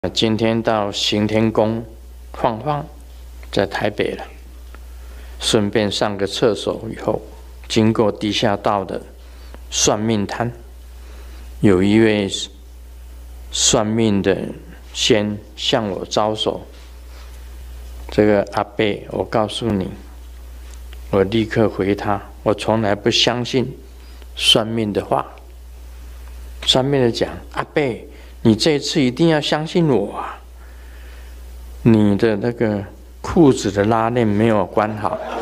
今天到行天宫晃晃，在台北了，顺便上个厕所以后，经过地下道的算命摊，有一位算命的先向我招手。这个阿伯，我告诉你，我立刻回他，我从来不相信算命的话。算命的讲，阿伯，你这一次一定要相信我啊！你的那个裤子的拉链没有关好。